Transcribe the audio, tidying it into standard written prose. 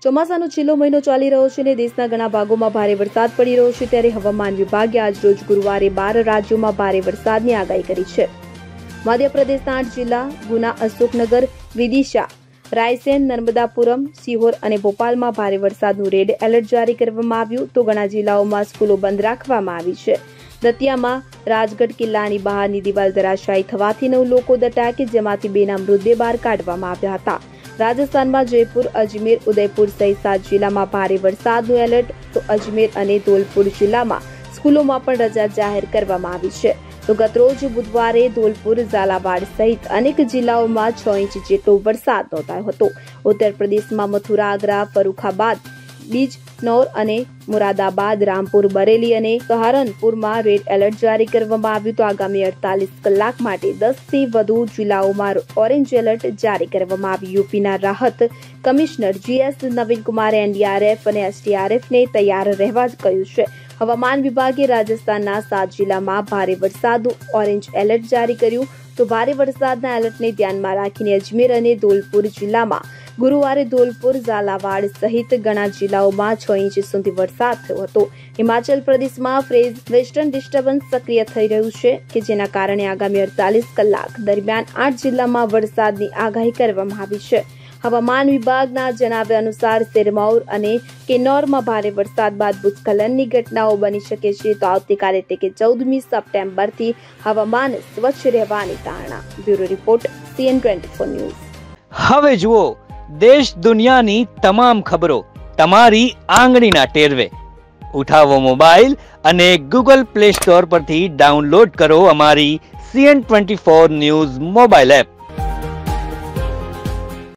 ચોમાસાનો છેલ્લો મહિનો ચાલી રહ્યો છે અને દેશના ઘણા ભાગોમાં ભારે વરસાદ પડી રહ્યો છે ત્યારે હવામાન વિભાગે આજ રોજ ગુરુવારે 12 રાજ્યોમાં ભારે વરસાદની આગાહી કરી છે। મધ્યપ્રદેશના 8 જિલ્લા ગુના, અશોકનગર, વિદિશા, રાયસેન, નર્મદાપુરમ, સિહોર અને ભોપાલમાં ભારે વરસાદનું રેડ એલર્ટ જારી કરવામાં આવ્યું તો ઘણા જિલ્લાઓમાં સ્કૂલો બંધ રાખવામાં આવી છે। દતિયામાં રાજગઢ કિલ્લાની બહારની દિવાલ ધરાશાયી થવાથી 9 લોકો દટાયા કે જેમાંથી 2ના મૃતદેહ બહાર કાઢવામાં આવ્યા હતા। રાજસ્થાનમાં જયપુર, અજમેર, ઉદયપુર સહિત 7 જિલ્લામાં ભારે વરસાદનું એલર્ટ તો અજમેર અને ધોલપુર જિલ્લામાં સ્કૂલોમાં પણ રજા જાહેર કરવામાં આવી છે। તો ગતરોજ બુધવારે ધોલપુર, ઝાલાવાડ સહિત અનેક જિલ્લાઓમાં 6 ઇંચ જેટલો વરસાદ નોંધાયો હતો। ઉત્તર પ્રદેશમાં મથુરા, આગ્રા, ફરુખાબાદ, બીજનૌર અને મુરાદાબાદ, રામપુર, બરેલી અને સહારનપુરમાં રેડ એલર્ટ જારી કરવામાં આવ્યું તો આગામી 48 કલાક માટે 10થી વધુ જિલ્લાઓમાં ઓરેન્જ એલર્ટ જારી કરવામાં આવ્યું। યુપીના રાહત કમિશનર GS નવીનકુમારે NDRF અને SDRFને તૈયાર રહેવા કહ્યું છે। હવામાન વિભાગે રાજસ્થાનના 7 જિલ્લામાં ભારે વરસાદનું ઓરેન્જ એલર્ટ જારી કર્યું તો ભારે વરસાદના એલર્ટને ધ્યાનમાં રાખીને અજમેર અને ધોલપુર જિલ્લામાં ગુરુવારે ધોલપુર, ઝાલાવાડ સહિત ઘણા જિલ્લાઓમાં 6 ઇંચ સુધી વરસાદ થયો હતો। હિમાચલ પ્રદેશમાં ફ્રેઝ વેસ્ટર્ન ડિસ્ટર્બન્સ સક્રિય થઈ રહ્યું છે કે જેના કારણે આગામી 48 કલાક દરમિયાન 8 જિલ્લામાં વરસાદની આગાહી કરવામાં આવી છે। હવામાન વિભાગના જણાવ્યા અનુસાર સિરમૌર અને કિન્નૌરમાં ભારે વરસાદ બાદ ભૂસ્ખલનની ઘટનાઓ બની શકે છે તો આવતીકાલે એટલે કે 14મી સપ્ટેમ્બરથી હવામાન સ્વચ્છ રહેવાની ધારણા। Bureau report CN24 news. હવે જુઓ દેશ દુનિયાની તમામ ખબરો તમારી આંગળીના ટેરવે। ઉઠાવો મોબાઈલ અને Google Play Store પરથી ડાઉનલોડ કરો અમારી CN24 ન્યૂઝ મોબાઈલ એપ।